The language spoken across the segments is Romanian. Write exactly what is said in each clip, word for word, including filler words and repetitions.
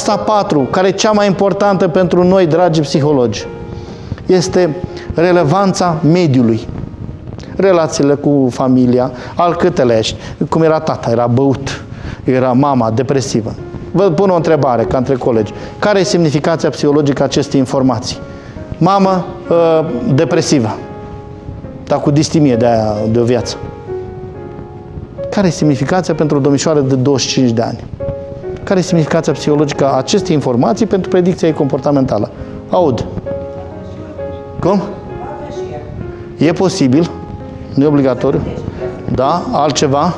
Axa patru, care e cea mai importantă pentru noi, dragi psihologi, este relevanța mediului. Relațiile cu familia, alcătele ești, cum era tata, era băut, era mama, depresivă. Vă pun o întrebare, ca între colegi. Care e semnificația psihologică a acestei informații? Mamă uh, depresivă, dar cu distimie de, aia, de o viață. Care e semnificația pentru o domnișoară de douăzeci și cinci de ani? Care e semnificația psihologică a acestei informații pentru predicția ei comportamentală? Aud. Cum? E posibil, nu e obligatoriu. Da? Altceva?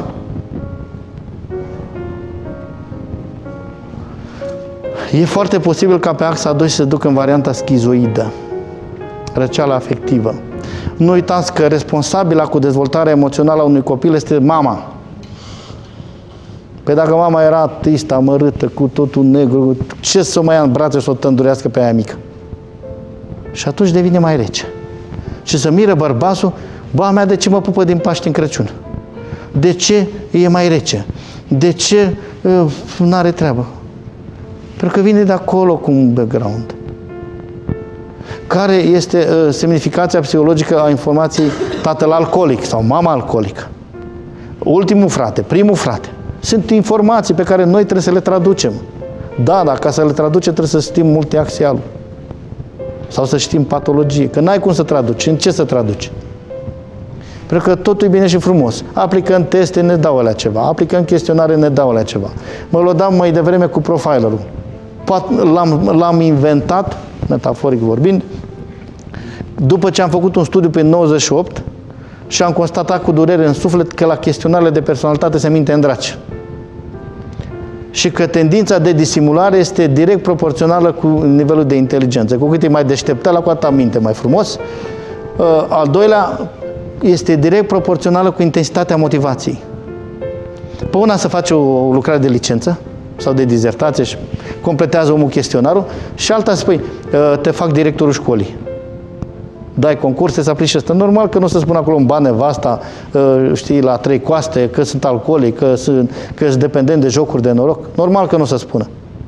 E foarte posibil ca pe axa doi să se ducă în varianta schizoidă, răceală afectivă. Nu uitați că responsabila cu dezvoltarea emoțională a unui copil este mama. Păi dacă mama era tristă, amărâtă, cu totul negru, ce să o mai ia în brațe și să o tândurească pe aia mică? Și atunci devine mai rece. Și să miră bărbatul, ba mea, de ce mă pupă din Paște în Crăciun? De ce e mai rece? De ce uh, n-are treabă? Pentru că vine de acolo cu un background. Care este uh, semnificația psihologică a informației tatăl alcoolic sau mama alcoolică? Ultimul frate, primul frate. Sunt informații pe care noi trebuie să le traducem. Da, dar ca să le traducem trebuie să știm multiaxialul. Sau să știm patologie. Că n-ai cum să traduci. În ce să traduci? Pentru că totul e bine și frumos. Aplicăm teste, ne dau alea ceva. Aplicăm chestionare, ne dau alea ceva. Mă lăudam mai devreme cu profilerul. L-am inventat, metaforic vorbind, după ce am făcut un studiu pe nouăzeci și opt și am constatat cu durere în suflet că la chestionarele de personalitate se minte în draci. Și că tendința de disimulare este direct proporțională cu nivelul de inteligență. Cu cât e mai deșteptat, la cu atât minte mai frumos. Al doilea este direct proporțională cu intensitatea motivației. Pe una să faci o lucrare de licență sau de dizertație și completează omul chestionarul și alta spui, te fac directorul școlii. Dai concurse, să aplici ăsta. Normal că nu o să spun acolo în bani nevasta, știi, la trei coaste, că sunt alcoolic, că sunt, că sunt dependent de jocuri de noroc. Normal că nu o să spună.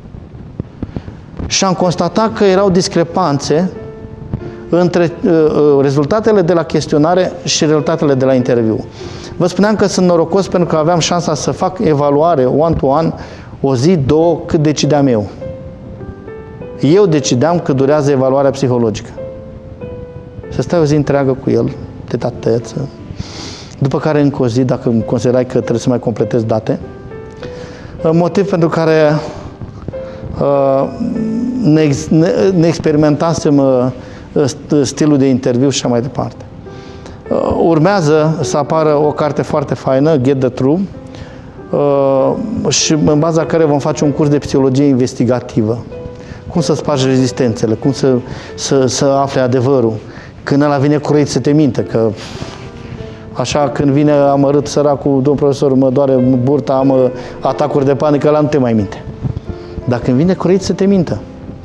Și am constatat că erau discrepanțe între uh, rezultatele de la chestionare și rezultatele de la interviu. Vă spuneam că sunt norocos pentru că aveam șansa să fac evaluare one-to-one o zi, două, cât decideam eu. Eu decideam cât durează evaluarea psihologică. Să stai o zi întreagă cu el, de tateță, după care încă o zi, dacă îmi considerai că trebuie să mai completez date. Motiv pentru care uh, ne, ne, ne experimentasem uh, stilul de interviu și așa mai departe. Uh, urmează să apară o carte foarte faină, Get the Truth, uh, și în baza care vom face un curs de psihologie investigativă. Cum să spargi rezistențele, cum să, să, să afle adevărul. Când ăla vine curit să te minte, că așa când vine amărât săracul, domnul profesor, mă doare burta, am atacuri de panică, ăla nu te mai minte. Dar când vine curit să te mintă.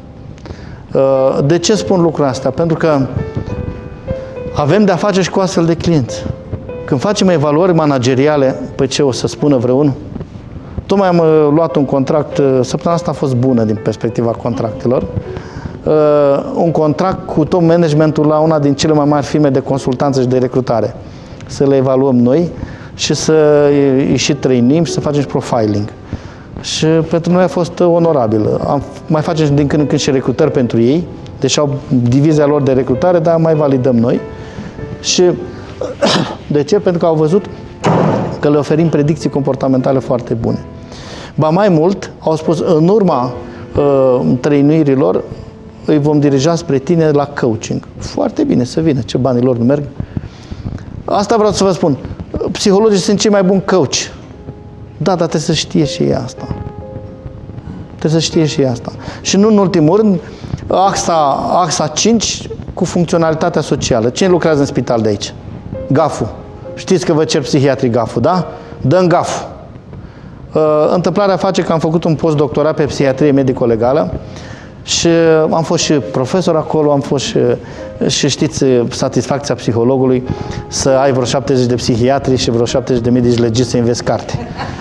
De ce spun lucrul ăsta? Pentru că avem de-a face și cu astfel de clienți. Când facem evaluări manageriale, pe ce o să spună vreunul? Tocmai am luat un contract, săptămâna asta a fost bună din perspectiva contractelor, Uh, un contract cu top managementul la una din cele mai mari firme de consultanță și de recrutare. Să le evaluăm noi și să îi și trainim și să facem și profiling. Și pentru noi a fost onorabil. Am, mai facem din când în când și recrutări pentru ei, deși au divizia lor de recrutare, dar mai validăm noi. Și de ce? Pentru că au văzut că le oferim predicții comportamentale foarte bune. Ba mai mult, au spus, în urma uh, trainuirilor, îi vom dirija spre tine la coaching. Foarte bine, să vină, ce banii lor nu merg. Asta vreau să vă spun. Psihologii sunt cei mai buni coach. Da, dar trebuie să știe și ei asta. Trebuie să știe și ei asta. Și nu în ultimul rând, axa, axa cinci cu funcționalitatea socială. Cine lucrează în spital de aici? Gaful. Știți că vă cer psihiatrii gaful, da? Dă-mi gaful. Uh, întâmplarea face că am făcut un postdoctorat pe psihiatrie medico-legală și am fost și profesor acolo, am fost și, și știți satisfacția psihologului să ai vreo șaptezeci de psihiatri și vreo șaptezeci de medici legiți să înveți carte.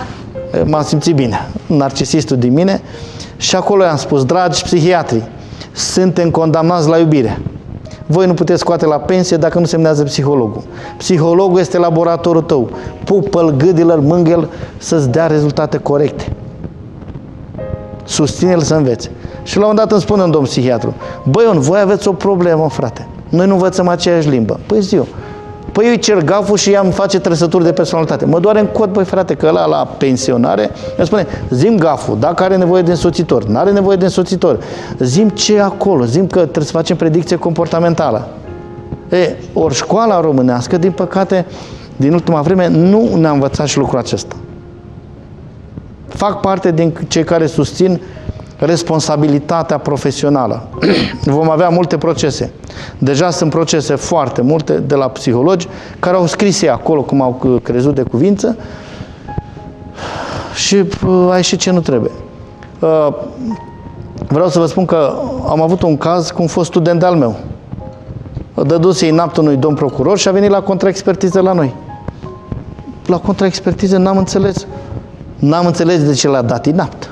M-am simțit bine, narcisistul din mine. Și acolo i-am spus, dragi psihiatri, suntem condamnați la iubire. Voi nu puteți scoate la pensie dacă nu semnează psihologul. Psihologul este laboratorul tău. Pupă-l, gâdilă-l, mângă-l să-ți dea rezultate corecte. Susține-l să învețe. Și la un dat îmi spune un domn psihiatru, băi, Ion, voi aveți o problemă, frate. Noi nu învățăm aceeași limbă. Păi zi eu. Păi eu îi cer gaful și ea îmi face trăsături de personalitate. Mă doare în cot, băi, frate, că ăla la pensionare îmi spune, zi-mi gaful, dacă are nevoie de însoțitor, nu are nevoie de însoțitor. Zi-mi ce e acolo, zi-mi că trebuie să facem predicție comportamentală. E, ori școala românească, din păcate, din ultima vreme, nu ne-a învățat și lucrul acesta. Fac parte din cei care susțin responsabilitatea profesională. Vom avea multe procese. Deja sunt procese foarte multe de la psihologi care au scris ei acolo cum au crezut de cuvință și ai și ce nu trebuie. Vreau să vă spun că am avut un caz cu un fost student de-al meu. Dăduse-i noapte unui domn procuror și a venit la contraexpertiză la noi. La contraexpertiză n-am înțeles. N-am înțeles de ce l-a dat inapt.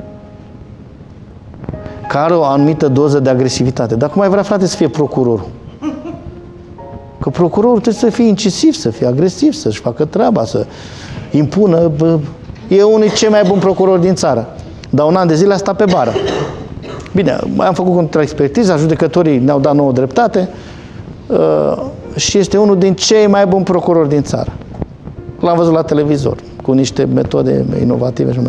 Că are o anumită doză de agresivitate. Dar cum ai vrea, frate, să fie procurorul? Că procurorul trebuie să fie incisiv, să fie agresiv, să-și facă treaba, să impună. Bă, e unul cei mai buni procurori din țară. Dar un an de zile a stat pe bară. Bine, am făcut contraexpertiza, judecătorii ne-au dat nouă dreptate uh, și este unul din cei mai buni procurori din țară. L-am văzut la televizor, cu niște metode inovative. Și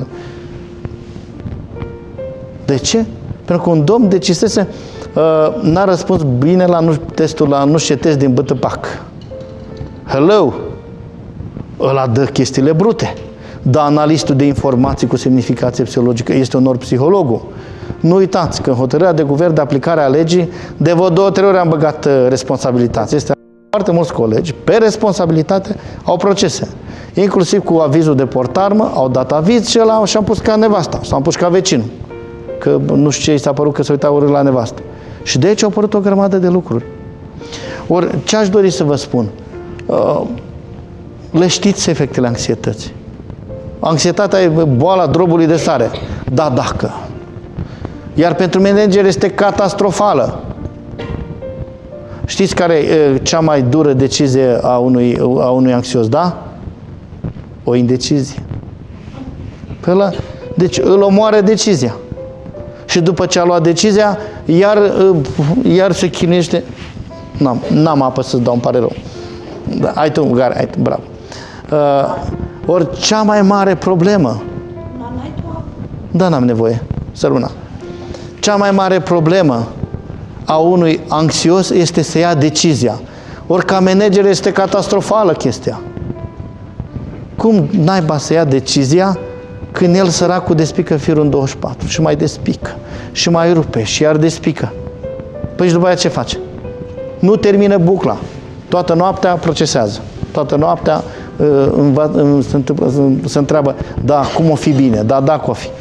de ce? Pentru că un domn decisese, uh, n-a răspuns bine la nu, testul la nu știu ce test din B T P A C. Hello! Ăla dă chestiile brute. Dar analistul de informații cu semnificație psihologică este unor psihologul. Nu uitați că în hotărârea de guvern de aplicare a legii, de vreo două, trei ori am băgat uh, responsabilitatea. Este foarte mulți colegi, pe responsabilitate, au procese. Inclusiv cu avizul de portarmă, au dat aviz și ăla și-am pus ca nevasta, s-am pus ca vecinul. Că nu știu ce i s-a părut că se uita urât la nevastă. Și de aici au apărut o grămadă de lucruri. Ori, ce aș dori să vă spun? Uh, le știți efectele anxietății. Anxietatea e boala drobului de sare. Da, dacă. Iar pentru manager este catastrofală. Știți care e cea mai dură decizie a unui, a unui anxios, da? O indecizie. Pe ăla, deci îl omoară decizia. Și după ce a luat decizia, iar, iar se chinuiește. N-am, n-am apă să-ți dau, îmi pare rău. Da, ai tu, gare, ai tu, bravo. Uh, ori cea mai mare problemă. N-ai tu apă? Da, n-am nevoie. Săruna. Cea mai mare problemă a unui anxios este să ia decizia. Ori ca manager este catastrofală chestia. Cum naiba să ia decizia când el, săracul, despică firul în douăzeci și patru și mai despică și mai rupe și iar despică? Păi și după aia ce face? Nu termină bucla. Toată noaptea procesează. Toată noaptea uh, se, întâmplă, se întreabă, da, cum o fi bine? Da, da, cum o fi.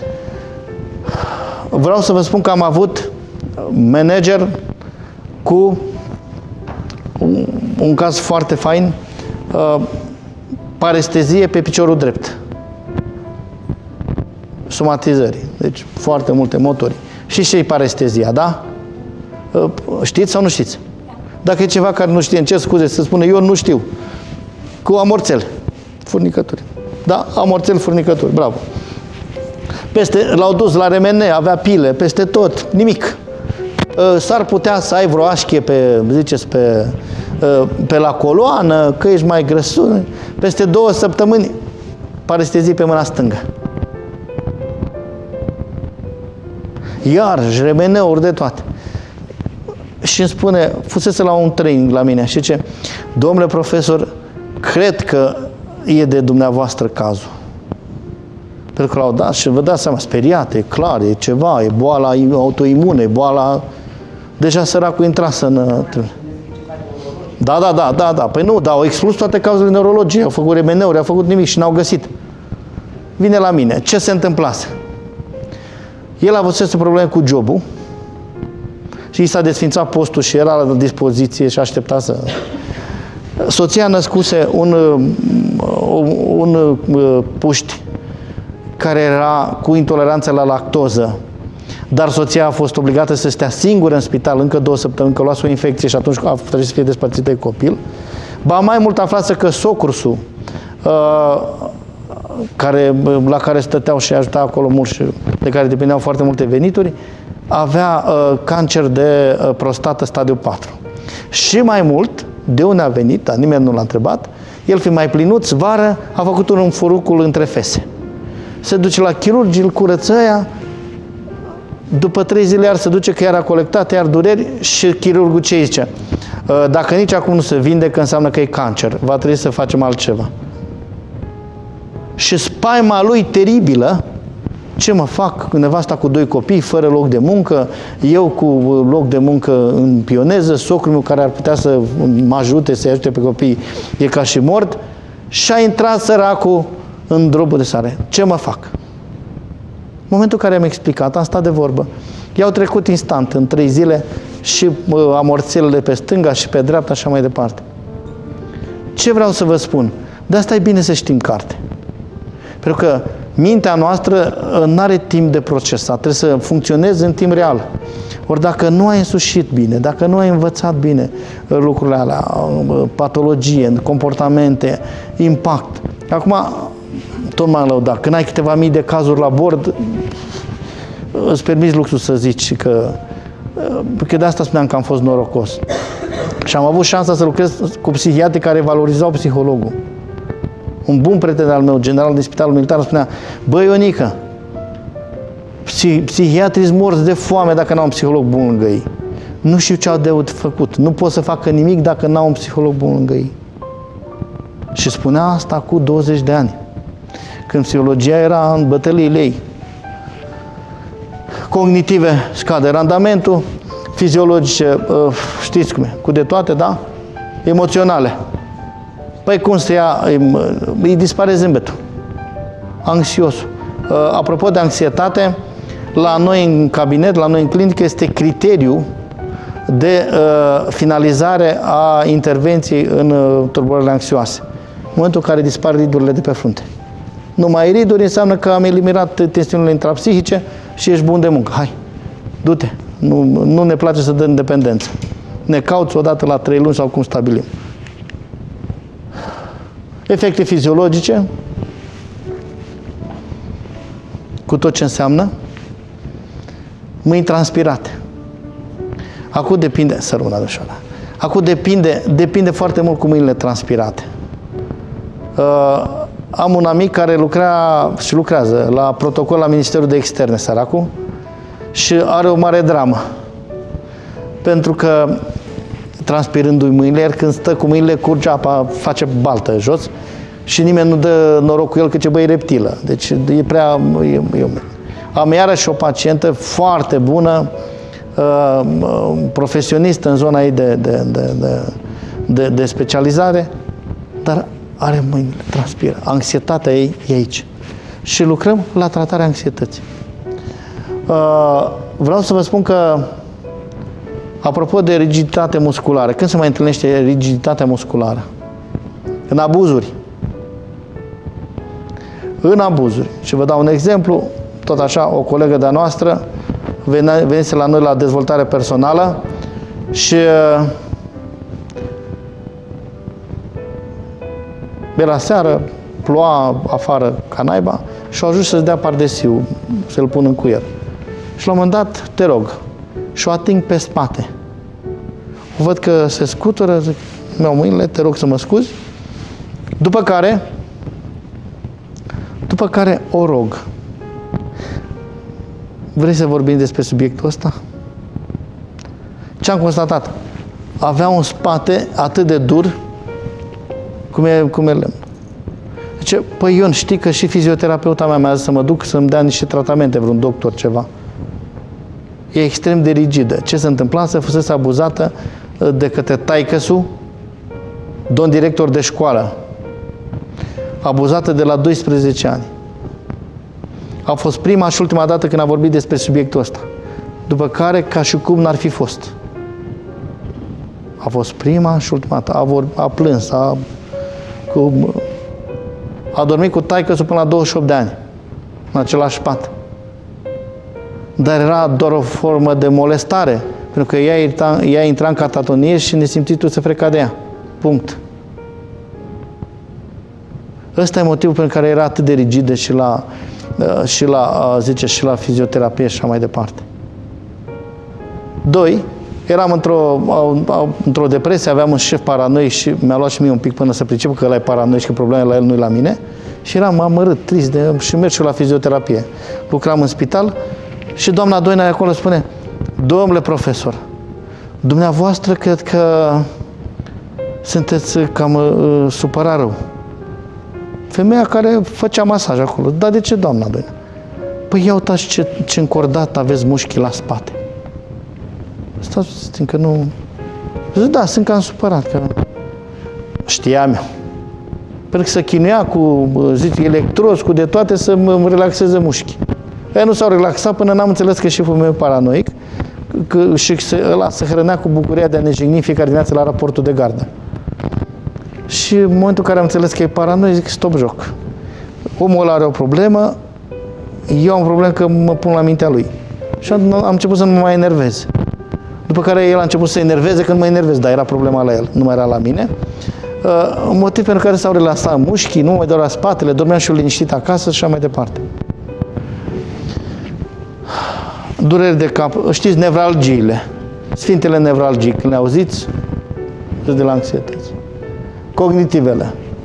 Vreau să vă spun că am avut manager cu un, un caz foarte fain, uh, parestezie pe piciorul drept. Somatizări. Deci foarte multe motori. Și ce-i parestezia, da? Uh, știți sau nu știți? Dacă e ceva care nu știe, ce scuze să spune, eu nu știu. Cu amorțel. Furnicături. Da? Amorțel, furnicături. Bravo. Peste, l-au dus la R M N, avea pile, peste tot, nimic. S-ar putea să ai vreo așchie pe, ziceți, pe, pe la coloană, că ești mai grăsuț. Peste două săptămâni, parestezii pe mâna stângă. Iarăși, R M N-uri de toate. Și îmi spune, fusese la un training la mine și ce, domnule profesor, cred că e de dumneavoastră cazul. Pentru că l-au dat și vă dați seama, speriat, e clar, e ceva, e boala autoimune, e boala... Deja săracul intrase în... Da, da, da, da, da. Păi nu, dar au exclus toate cauzele neurologiei, au făcut R M N-uri, au făcut nimic și n-au găsit. Vine la mine. Ce se întâmplase? El a avut probleme cu jobul și i s-a desfințat postul și era la dispoziție și aștepta să... Soția născuse un, un, un puști care era cu intoleranță la lactoză, dar soția a fost obligată să stea singură în spital încă două săptămâni, că luase o infecție și atunci a trebuit să fie despărțită de copil. Ba mai mult aflați că socrusul, uh, care, la care stăteau și ajuta acolo mulți și de care depindeau foarte multe venituri, avea uh, cancer de uh, prostată stadiu patru. Și mai mult, de unde a venit, dar nimeni nu l-a întrebat, el fiind mai plinuț, vară, a făcut un furucul între fese. Se duce la chirurgi, îl curăță aia, după trei zile iar se duce că iar a colectat, iar dureri și chirurgul ce zice? Dacă nici acum nu se vindecă, înseamnă că e cancer. Va trebui să facem altceva. Și spaima lui teribilă, ce mă fac? Nevasta cu doi copii, fără loc de muncă, eu cu loc de muncă în pioneză, socrul meu care ar putea să mă ajute, să-i ajute pe copii, e ca și mort, și a intrat săracul în drobul de sare. Ce mă fac? În momentul în care am explicat, am stat de vorbă. I-au trecut instant, în trei zile, și amorțelele pe stânga și pe dreapta, așa mai departe. Ce vreau să vă spun? De asta e bine să știm carte. Pentru că mintea noastră nu are timp de procesat, trebuie să funcționeze în timp real. Ori dacă nu ai însușit bine, dacă nu ai învățat bine lucrurile alea, patologie, comportamente, impact. Acum, tot m-am lăudat. Când ai câteva mii de cazuri la bord, îți permiți luxul să zici că... Că de asta spuneam că am fost norocos. Și am avut șansa să lucrez cu psihiatri care valorizau psihologul. Un bun prieten al meu, general din Spitalul Militar, spunea: băi, Ionică, psih psihiatrii-s morți de foame dacă n-au un psiholog bun lângă ei. Nu știu ce au de făcut. Nu pot să facă nimic dacă n-au un psiholog bun lângă ei. Și spunea asta cu douăzeci de ani. Când psihologia era în bătăliile ei. Cognitive scade randamentul, fiziologice, știți cum e, cu de toate, da? Emoționale. Păi cum să ia, îi, îi dispare zâmbetul. Anxiosul. Apropo de anxietate, la noi în cabinet, la noi în clinică, este criteriu de uh, finalizare a intervenției în uh, tulburările anxioase. În momentul în care dispar ridurile de pe frunte. Nu mai ai riduri, înseamnă că am eliminat tensiunile intrapsihice și ești bun de muncă. Hai, du-te. Nu, nu ne place să dăm dependență. Ne cauți odată la trei luni sau cum stabilim. Efecte fiziologice, cu tot ce înseamnă, mâini transpirate. Acum depinde, să rămână așa. Acum depinde, depinde foarte mult cu mâinile transpirate. Uh, am un amic care lucra și lucrează la protocol la Ministerul de Externe, săracul, și are o mare dramă. Pentru că transpirându-i mâinile, iar când stă cu mâinile, curge apa, face baltă jos și nimeni nu dă noroc cu el, că ce băi reptilă. Deci e prea... E, e, am iarăși o pacientă foarte bună, uh, profesionistă în zona ei de, de, de, de, de, de specializare, dar are mâinile, transpiră. Anxietatea ei e aici. Și lucrăm la tratarea anxietății. Uh, vreau să vă spun că, apropo de rigiditate musculară, când se mai întâlnește rigiditatea musculară? În abuzuri. În abuzuri. Și vă dau un exemplu, tot așa, o colegă de-a noastră venise la noi la dezvoltare personală și era seară, ploua afară ca naiba și au ajuns să-ți dea pardesiu, să-l pun în cuier. Și la un moment dat, te rog, și o ating pe spate. O văd că se scutură, zic, mi-au mâinile, te rog să mă scuzi. După care, după care o rog. Vrei să vorbim despre subiectul ăsta? Ce am constatat? Avea un spate atât de dur cum e, cum e lemn. Zice, păi Ion, știi că și fizioterapeuta mea mi-a zis să mă duc să-mi dea niște tratamente, vreun doctor, ceva. E extrem de rigidă. Ce se întâmpla? Să fusese abuzată de către taică-su, domn director de școală. Abuzată de la doisprezece ani. A fost prima și ultima dată când a vorbit despre subiectul ăsta. După care, ca și cum n-ar fi fost. A fost prima și ultima dată. A, vor, a plâns, a, cu, a dormit cu taică-su până la douăzeci și opt de ani. în același pat. Dar era doar o formă de molestare, pentru că ea, ea, ea intra în catatonie și nesimțitul se freca de ea. Punct. Ăsta e motivul pentru care era atât de rigidă și la, și la, zice, și la fizioterapie și așa mai departe. Doi, eram într-o, într-o depresie, aveam un șef paranoic și mi-a luat și mie un pic până să pricep că ăla e paranoic și că problema la el, nu la mine. Și eram amărât, trist de, și merg și la fizioterapie. Lucram în spital și doamna Doina de acolo spune: domnule profesor, dumneavoastră cred că sunteți cam uh, supărat rău. Femeia care făcea masaj acolo. Dar de ce, doamna Doina? Păi ia uitați ce, ce încordat aveți mușchii la spate. Stați, că nu... Zic, da, sunt cam supărat. Că... Știam eu. Pentru că se chinuia cu, zic, electrozi, cu de toate, să mă relaxeze mușchii. Ei nu s-au relaxat până n-am înțeles că șeful meu e paranoic că, și se, ăla se hrănea cu bucuria de a ne jigni fiecare dimineață la raportul de gardă. Și în momentul în care am înțeles că e paranoic, zic, stop joc. Omul ăla are o problemă, eu am o problemă că mă pun la mintea lui. Și am, am început să nu mă mai enervez. După care el a început să se enerveze când mă enervez, dar era problema la el, nu mai era la mine. Uh, un motiv pentru care s-au relaxat mușchii, nu mai doar la spatele, dormeam și eu liniștit acasă și așa mai departe. Dureri de cap, știți, nevralgiile, sfintele nevralgii, când le auziți, de la anxietăți. Cognitivele.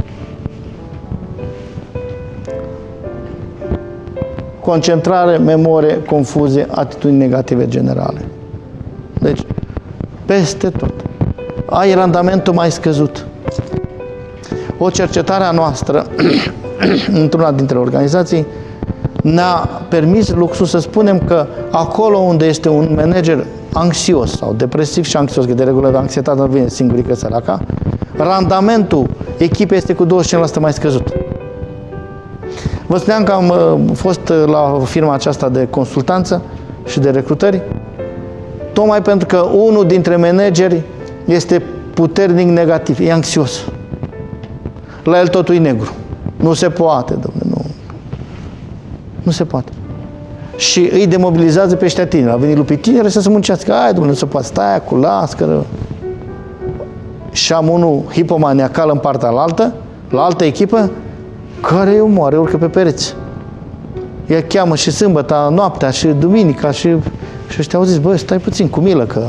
Concentrare, memorie, confuzie, atitudini negative generale. Deci, peste tot. Ai randamentul mai scăzut. O cercetare a noastră într-una dintre organizații ne-a permis luxul să spunem că acolo unde este un manager anxios sau depresiv și anxios, că de regulă de anxietate nu vine singurică săraca, randamentul echipei este cu douăzeci și cinci la sută mai scăzut. Vă spuneam că am fost la firma aceasta de consultanță și de recrutări, tocmai pentru că unul dintre manageri este puternic negativ, e anxios. La el totul e negru. Nu se poate, domnule, nu. Nu se poate. Și îi demobilizează pe ăștia tineri. A venit lupii tineri să se muncească. Hai, domnule, nu se poate. Stai acolo, lască. Și am unul hipomaniacal în partea la altă, la altă echipă, care îi omoară, urcă pe pereți. Ea cheamă și sâmbătă, noaptea, și duminica, și, și ăștia au zis, băi, stai puțin, cu milă, că...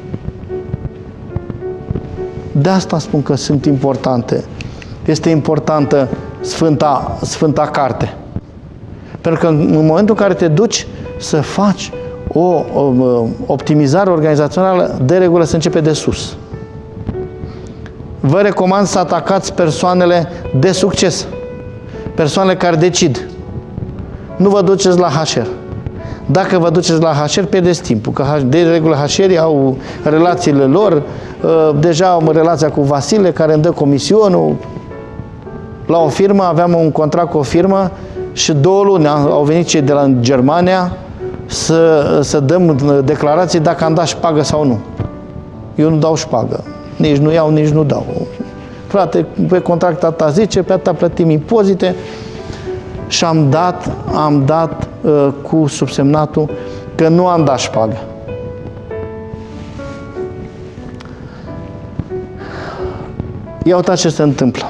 De asta spun că sunt importante. Este importantă Sfânta, Sfânta Carte. Pentru că în momentul în care te duci să faci o, o optimizare organizațională, de regulă se începe de sus. Vă recomand să atacați persoanele de succes. Persoanele care decid. Nu vă duceți la H R. Dacă vă duceți la H R, pierdeți timpul. Că de regulă H R au relațiile lor. Deja am relația cu Vasile, care îmi dă comisionul. La o firmă, aveam un contract cu o firmă și două luni au venit cei de la Germania să, să dăm declarații dacă am dat șpagă sau nu. Eu nu dau șpagă. Nici nu iau, nici nu dau. Frate, pe contract atâta zice, pe atâta plătim impozite și am dat, am dat uh, cu subsemnatul că nu am dat șpagă. Ia uitați ce se întâmplă.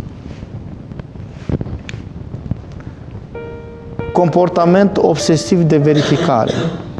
Comportament obsesiv de verificare.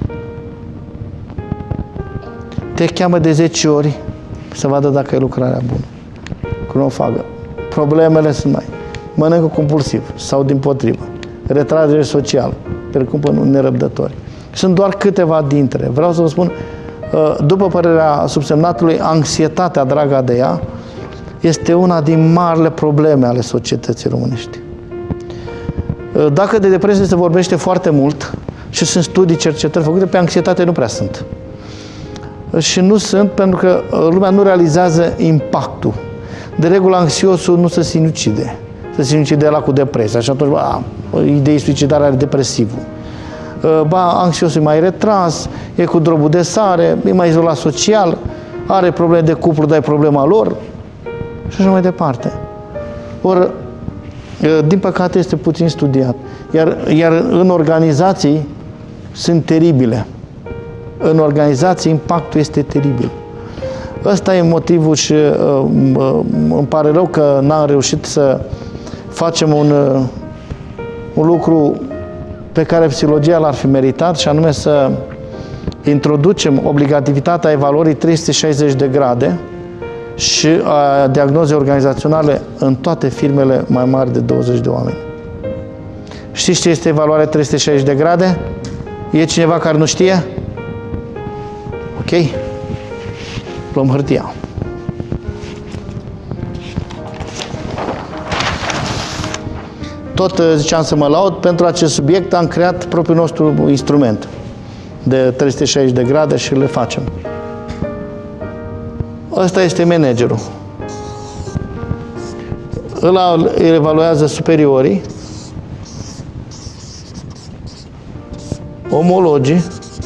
Te cheamă de zece ori să vadă dacă e lucrarea bună. Că nu o facă. Problemele sunt mai. Mănâncă compulsiv sau dimpotrivă. Retragere socială. Precumpă nerăbdători. Sunt doar câteva dintre. Vreau să vă spun, după părerea subsemnatului, anxietatea, draga de ea, este una din marile probleme ale societății românești. Dacă de depresie se vorbește foarte mult și sunt studii, cercetări făcute, pe anxietate nu prea sunt. Și nu sunt pentru că lumea nu realizează impactul. De regulă, anxiosul nu se sinucide. Se sinucide la cu depresia și atunci, ba, idei suicidare are depresivul. Ba, anxiosul e mai retras, e cu drobul de sare, e mai izolat social, are probleme de cuplu, dar e problema lor și așa mai departe. Ori, din păcate este puțin studiat. Iar, iar în organizații sunt teribile. În organizații impactul este teribil. Ăsta e motivul și uh, uh, îmi pare rău că n-am reușit să facem un, uh, un lucru pe care psihologia l-ar fi meritat, și anume să introducem obligativitatea evaluării trei sute șaizeci de grade și a diagnozei organizaționale în toate firmele mai mari de douăzeci de oameni. Știți ce este evaluarea trei sute șaizeci de grade? E cineva care nu știe? Ok? Luăm hârtia. Tot ziceam să mă laud, pentru acest subiect am creat propriul nostru instrument de trei sute șaizeci de grade și le facem. Ăsta este managerul. Ăla îl evaluează superiorii, omologii,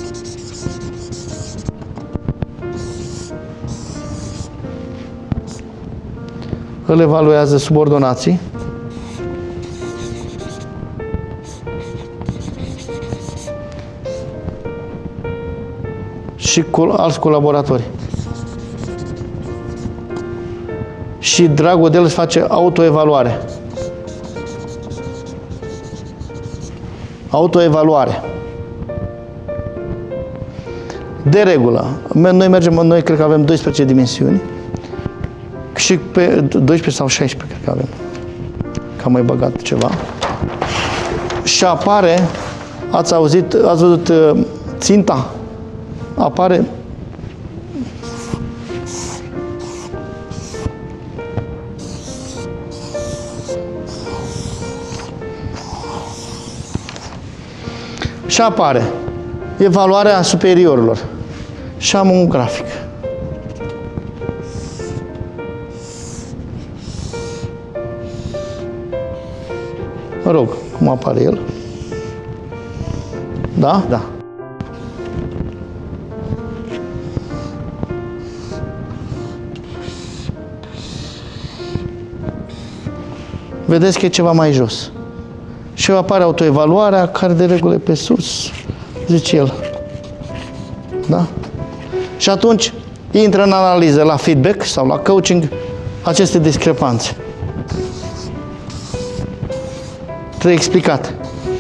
îl evaluează subordonații, și alți colaboratori. Și dragul de el își face autoevaluare. Autoevaluare. De regulă, noi mergem, noi cred că avem doisprezece dimensiuni și pe doisprezece sau șaisprezece cred că avem. Că am mai băgat ceva. Și apare, ați auzit, ați văzut ținta? Apare și apare evaluarea superiorilor și am un grafic. Mă rog, cum apare el? Da? Da. Vedeți că e ceva mai jos. Și apare autoevaluarea, care de regulă e pe sus, zice el. Da? Și atunci intră în analiză la feedback sau la coaching aceste discrepanțe. Trebuie explicat.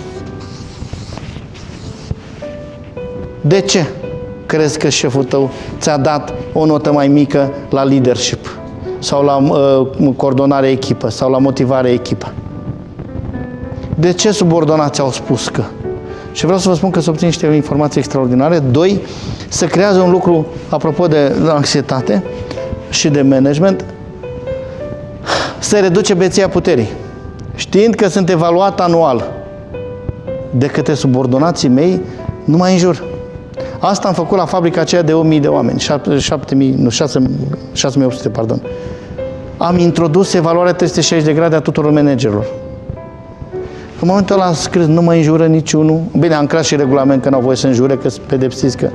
De ce crezi că șeful tău ți-a dat o notă mai mică la leadership? Sau la uh, coordonare echipă, sau la motivare echipă? De ce subordonații au spus că? Și vreau să vă spun că să obțin niște informații extraordinare. Doi, se creează un lucru, apropo de anxietate și de management, se reduce beția puterii. Știind că sunt evaluat anual de către subordonații mei, nu mai înjur. Asta am făcut la fabrica aceea de o mie de oameni, șapte mii, nu, șase mii opt sute, pardon. Am introdus evaluarea trei sute șaizeci de grade a tuturor managerilor. În momentul ăla am scris, nu mă înjură niciunul. Bine, am creat și regulament că n-au voie să înjure, că sunt pedepsiți. Că...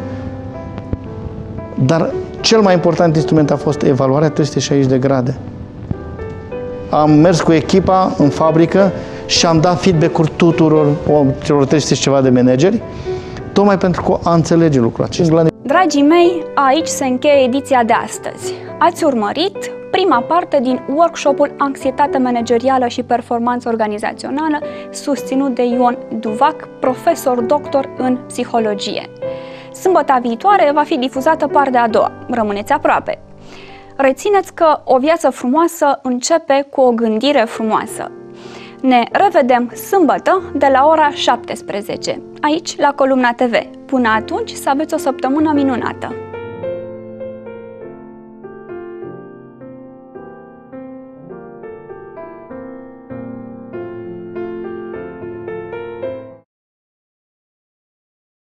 Dar cel mai important instrument a fost evaluarea trei sute șaizeci de grade. Am mers cu echipa în fabrică și am dat feedback-uri tuturor celor trei sute și ceva de manageri, tocmai pentru că a înțelege lucrul acesta. Dragii mei, aici se încheie ediția de astăzi. Ați urmărit prima parte din workshopul Anxietate managerială și performanță organizațională, susținut de Ion Duvac, profesor doctor în psihologie. Sâmbăta viitoare va fi difuzată partea a doua. Rămâneți aproape! Rețineți că o viață frumoasă începe cu o gândire frumoasă. Ne revedem sâmbătă de la ora șaptesprezece, aici la Columna T V. Până atunci, să aveți o săptămână minunată!